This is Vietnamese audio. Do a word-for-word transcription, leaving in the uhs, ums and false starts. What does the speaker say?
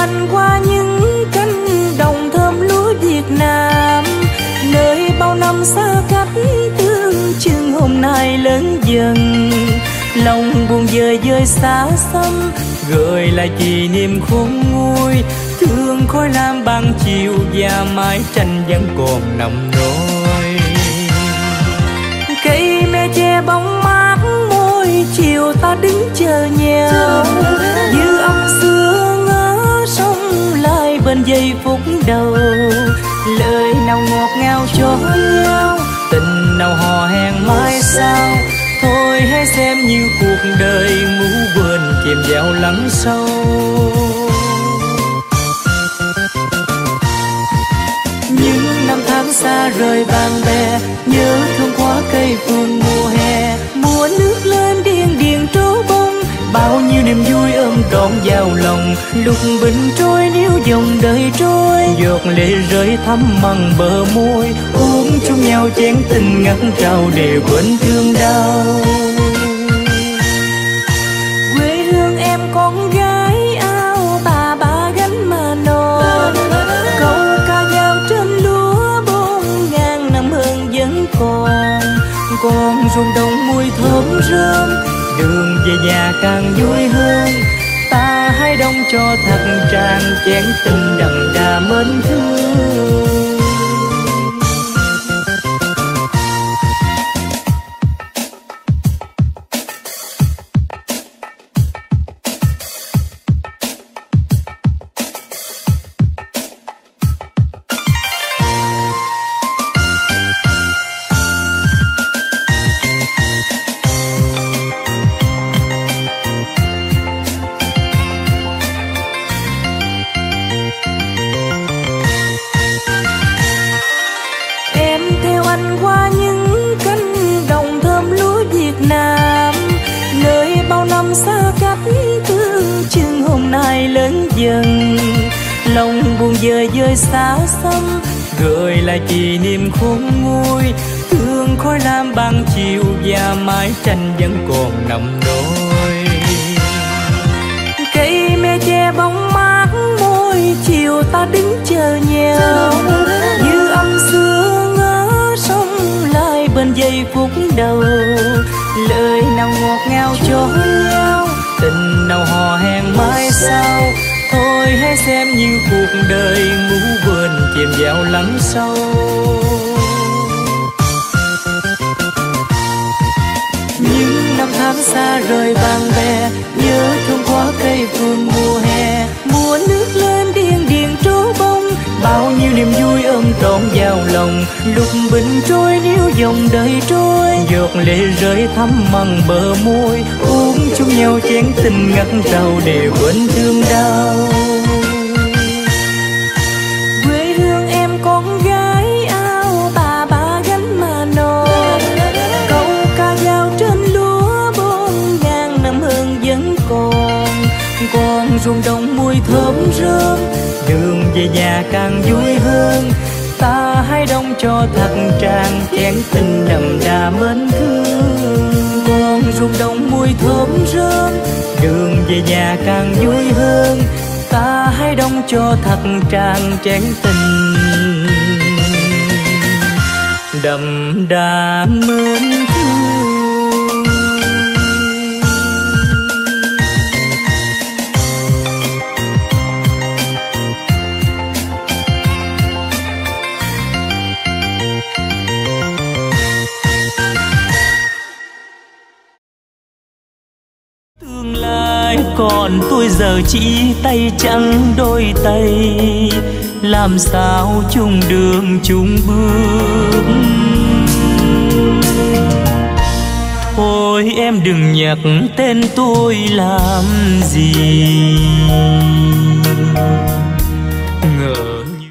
anh qua những cánh đồng thơm lúa Việt Nam, nơi bao năm xa cách tương chừng hôm nay lớn dần. Lòng buồn dời dời xa xăm, gợi lại kỷ niệm khôn nguôi, thương khói lam ban chiều và mái tranh vẫn còn nằm nôi. Cây me che bóng mát môi chiều ta đứng chờ nhau, như âm xưa ngỡ sông lại bên giây phút đầu. Lời nào ngọt ngào cho nhau, tình nào hò hẹn mai sau. Thôi hãy xem như cuộc đời ngủ quên chìm vào lắng sâu. Những năm tháng xa rời bạn bè, nhớ thương quá cây phương mùa hè. Mùa nước lên điên điền trố bông, bao nhiêu niềm vui ôm trọn vào lòng. Lúc bình trôi níu dòng đời trôi, giọt lệ rơi thắm mặn bờ môi. Uống chung nhau chén tình ngất trao để quên thương đau. Quê hương em con gái áo tà ba gánh mà non, câu ca dao trên lúa bốn ngàn năm hơn vẫn còn. Còn ruộng đồng mùi thơm rơm, đường về nhà càng vui hơn. Ta hãy đông cho thật tràn chén tình đậm đà mến thương. Lòng buồn dời dời xa xăm, gợi lại kỷ niệm khôn nguôi, thương khói lam ban chiều và mái tranh vẫn còn nằm nôi. Cây me che bóng mát môi chiều ta đứng chờ nhau, như âm xưa ngỡ sông lại bên giây phút đầu. Lời nào ngọt ngào cho nhau, tình nào hò hẹn mai sau. Thôi hãy xem như cuộc đời ngủ quên chìm vào lắng sâu. Những năm tháng xa rời bạn bè, nhớ thương quá cây phương mùa hè. Mùa nước lên điên điền trố bông, bao nhiêu niềm vui ôm trọn vào lòng. Lúc bình trôi níu dòng đời trôi, giọt lệ rơi thắm mặn bờ môi. Uống chung nhau chén tình ngất trao để quên thương đau. Quê hương em con gái áo tà ba gánh mà non, câu ca dao trên lúa bốn ngàn năm hơn vẫn còn. Còn ruộng đồng mùi thơm rơm, đường về nhà càng vui hơn. Ta hãy đông cho thật tràn chén tình đậm đà mến thương. Còn ruộng đồng mùi thơm rơm, đường về nhà càng vui hơn. Ta hãy đông cho thật tràn chén tình đậm đà mến thương. Còn tôi giờ chỉ tay trắng đôi tay, làm sao chung đường chung bước. Ôi em đừng nhắc tên tôi làm gì.